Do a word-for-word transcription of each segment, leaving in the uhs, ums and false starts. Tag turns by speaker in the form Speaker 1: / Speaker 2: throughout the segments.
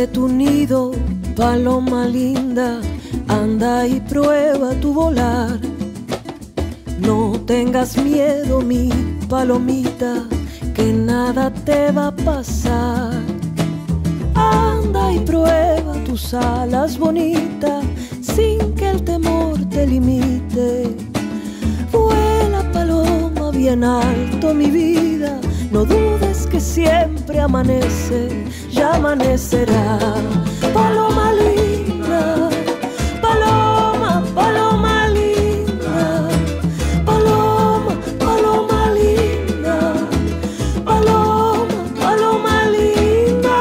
Speaker 1: de tu nido, paloma linda, anda y prueba tu volar. No tengas miedo, mi palomita, que nada te va a pasar. Anda y prueba tus alas bonitas, sin que el temor te limite. Vuela, paloma, bien alto, mi vida, no dudes que siempre amanece, ya amanecerá. Paloma linda, paloma, paloma linda, paloma, paloma linda, paloma, paloma linda.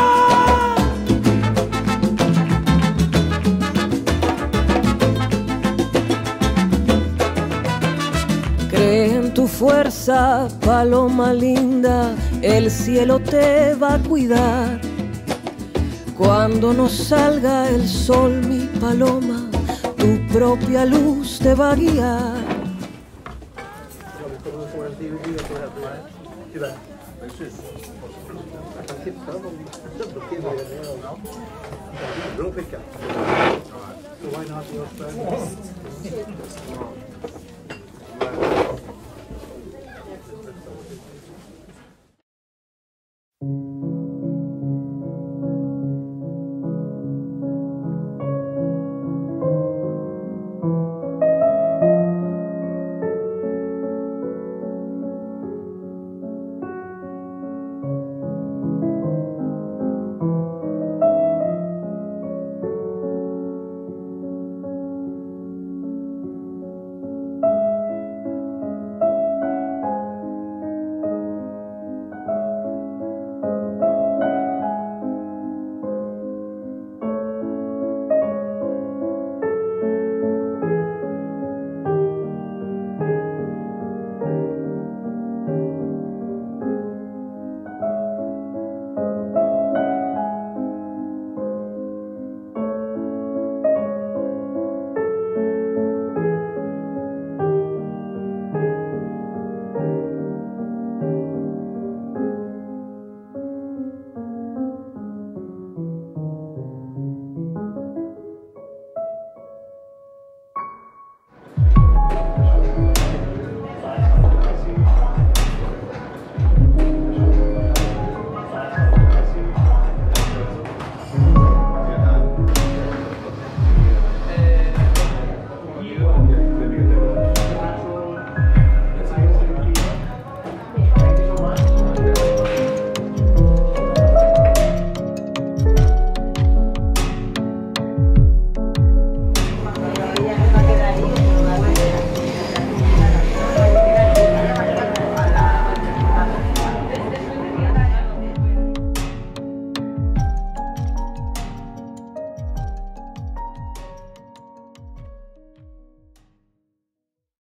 Speaker 1: Cree en tu fuerza, paloma linda, el cielo te va a cuidar. Cuando no salga el sol, mi paloma, tu propia luz te va a guiar.
Speaker 2: Why not your friend?